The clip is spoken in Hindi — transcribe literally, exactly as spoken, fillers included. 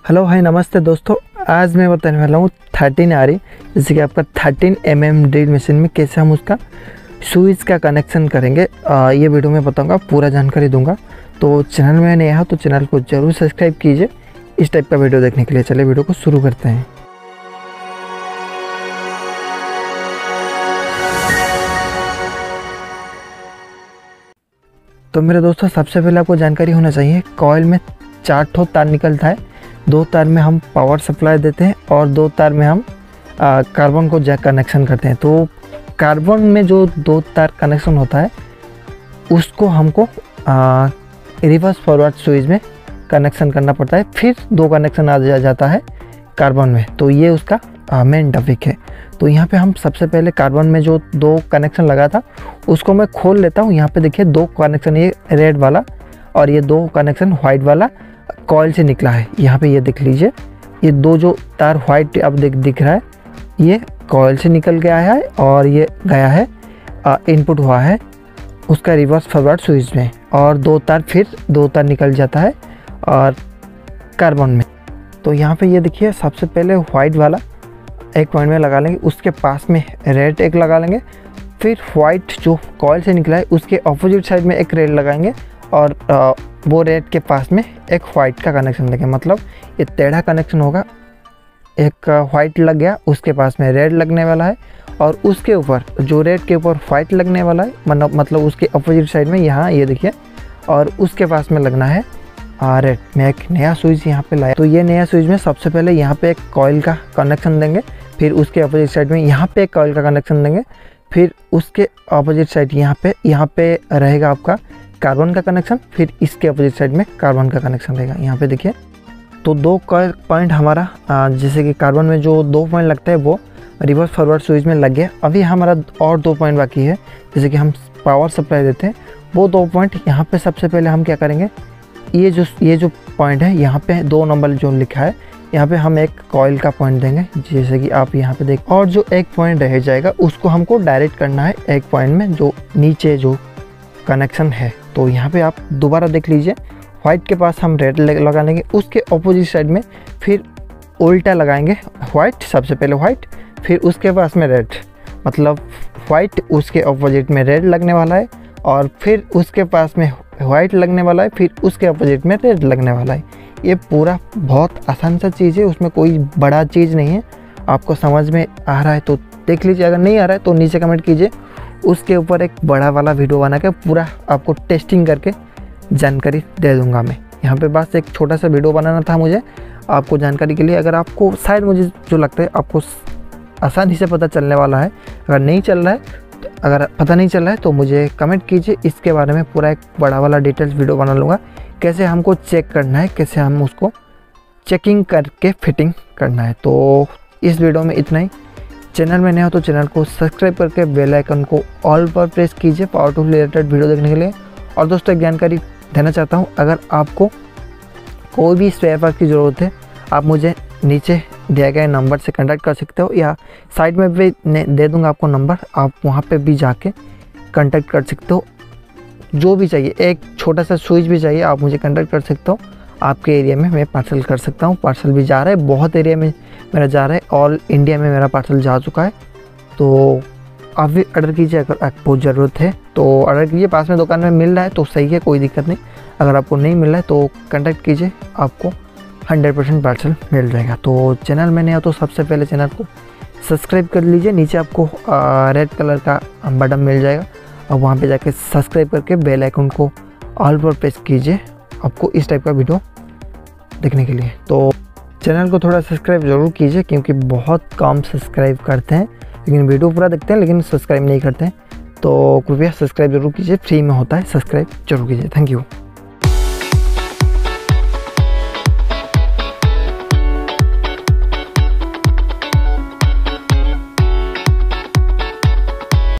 हेलो हाय नमस्ते दोस्तों, आज मैं बताने वाला हूँ थर्टीन आर ई जैसे कि आपका thirteen M M drill machine में कैसे हम उसका स्विच का कनेक्शन करेंगे। आ, ये वीडियो में बताऊँगा, पूरा जानकारी दूंगा। तो चैनल में नया हो तो चैनल को ज़रूर सब्सक्राइब कीजिए इस टाइप का वीडियो देखने के लिए। चलिए वीडियो को शुरू करते हैं। तो मेरे दोस्तों, सबसे पहले आपको जानकारी होना चाहिए, कॉइल में चार ठो तार निकलता है। दो तार में हम पावर सप्लाई देते हैं और दो तार में हम आ, कार्बन को जैक कनेक्शन करते हैं। तो कार्बन में जो दो तार कनेक्शन होता है उसको हमको आ, रिवर्स फॉरवर्ड स्विच में कनेक्शन करना पड़ता है। फिर दो कनेक्शन आ जा, जाता है कार्बन में। तो ये उसका मेन टॉपिक है। तो यहाँ पे हम सबसे पहले कार्बन में जो दो कनेक्शन लगा था उसको मैं खोल लेता हूँ। यहाँ पे देखिए दो कनेक्शन, ये रेड वाला और ये दो कनेक्शन वाइट वाला कॉइल से निकला है। यहाँ पे ये देख लीजिए, ये दो जो तार वाइट अब दिख दिख रहा है ये कॉइल से निकल गया है और ये गया है आ, इनपुट हुआ है उसका रिवर्स फॉरवर्ड स्विच में। और दो तार फिर दो तार निकल जाता है और कार्बन में। तो यहाँ पे ये देखिए, सबसे पहले वाइट वाला एक पॉइंट में लगा लेंगे, उसके पास में रेड एक लगा लेंगे। फिर वाइट जो कॉइल से निकला है उसके ऑपोजिट साइड में एक रेड लगाएंगे और आ, वो रेड के पास में एक वाइट का कनेक्शन देंगे। मतलब ये टेढ़ा कनेक्शन होगा, एक वाइट लग गया, उसके पास में रेड लगने वाला है और उसके ऊपर जो रेड के ऊपर वाइट लगने वाला है मतलब मतलब उसके अपोजिट साइड में यहाँ ये देखिए, और उसके पास में लगना है रेड। मैं एक नया स्विच यहाँ पे लाया। तो ये नया स्विच में सबसे पहले यहाँ पे एक कॉइल का कनेक्शन देंगे, फिर उसके अपोजिट साइड में यहाँ पे एक कॉइल का कनेक्शन देंगे, फिर उसके अपोजिट साइड यहाँ पे यहाँ पे रहेगा आपका कार्बन का कनेक्शन, फिर इसके अपोजिट साइड में कार्बन का कनेक्शन रहेगा। यहाँ पे देखिए, तो दो पॉइंट हमारा जैसे कि कार्बन में जो दो पॉइंट लगता है वो रिवर्स फॉरवर्ड स्विच में लग गया। अभी हमारा और दो पॉइंट बाकी है, जैसे कि हम पावर सप्लाई देते हैं वो दो पॉइंट। यहाँ पे सबसे पहले हम क्या करेंगे, ये जो ये जो पॉइंट है यहाँ पे दो नंबर जो लिखा है यहाँ पे हम एक कॉइल का पॉइंट देंगे, जैसे कि आप यहाँ पे देख। और जो एक पॉइंट रह जाएगा उसको हमको डायरेक्ट करना है एक पॉइंट में जो नीचे जो कनेक्शन है। तो यहाँ पे आप दोबारा देख लीजिए, वाइट के पास हम रेड लगा लेंगे, उसके ऑपोजिट साइड में फिर उल्टा लगाएंगे वाइट, सबसे पहले वाइट फिर उसके पास में रेड। मतलब वाइट उसके ऑपोजिट में रेड लगने वाला है और फिर उसके पास में वाइट लगने वाला है, फिर उसके अपोजिट में रेड लगने वाला है। ये पूरा बहुत आसान सा चीज़ है, उसमें कोई बड़ा चीज़ नहीं है। आपको समझ में आ रहा है तो देख लीजिए, अगर नहीं आ रहा है तो नीचे कमेंट कीजिए, उसके ऊपर एक बड़ा वाला वीडियो बना के पूरा आपको टेस्टिंग करके जानकारी दे दूंगा मैं। यहाँ पे बस एक छोटा सा वीडियो बनाना था मुझे आपको जानकारी के लिए। अगर आपको शायद मुझे जो लगता है आपको आसानी से पता चलने वाला है, अगर नहीं चल रहा है अगर पता नहीं चल रहा है तो मुझे कमेंट कीजिए, इसके बारे में पूरा एक बड़ा वाला डिटेल्स वीडियो बना लूँगा, कैसे हमको चेक करना है, कैसे हम उसको चेकिंग करके फिटिंग करना है। तो इस वीडियो में इतना ही। चैनल में नया हो तो चैनल को सब्सक्राइब करके बेल आइकन को ऑल पर प्रेस कीजिए पावर टूल रिलेटेड वीडियो देखने के लिए। और दोस्तों एक जानकारी देना चाहता हूँ, अगर आपको कोई भी स्पेयर पार्ट की ज़रूरत है आप मुझे नीचे दिए गए नंबर से कांटेक्ट कर सकते हो, या साइड में भी दे दूंगा आपको नंबर, आप वहाँ पे भी जाके कांटेक्ट कर सकते हो। जो भी चाहिए, एक छोटा सा स्विच भी चाहिए आप मुझे कांटेक्ट कर सकते हो। आपके एरिया में मैं पार्सल कर सकता हूँ। पार्सल भी जा रहा है, बहुत एरिया में मेरा जा रहा है, ऑल इंडिया में मेरा पार्सल जा चुका है। तो आप भी ऑर्डर कीजिए, अगर आपको ज़रूरत है तो ऑर्डर कीजिए। पास में दुकान में मिल रहा है तो सही है, कोई दिक्कत नहीं। अगर आपको नहीं मिल रहा है तो कांटेक्ट कीजिए, आपको हंड्रेड परसेंट पार्सल मिल जाएगा। तो चैनल में नहीं हो तो सबसे पहले चैनल को सब्सक्राइब कर लीजिए। नीचे आपको रेड कलर का बटन मिल जाएगा और वहाँ पे जाके सब्सक्राइब करके बेल आइकन को ऑल पर प्रेस कीजिए आपको इस टाइप का वीडियो देखने के लिए। तो चैनल को थोड़ा सब्सक्राइब ज़रूर कीजिए, क्योंकि बहुत कम सब्सक्राइब करते हैं, लेकिन वीडियो पूरा देखते हैं लेकिन सब्सक्राइब नहीं करते हैं। तो कृपया सब्सक्राइब जरूर कीजिए, फ्री में होता है, सब्सक्राइब जरूर कीजिए। Thank you.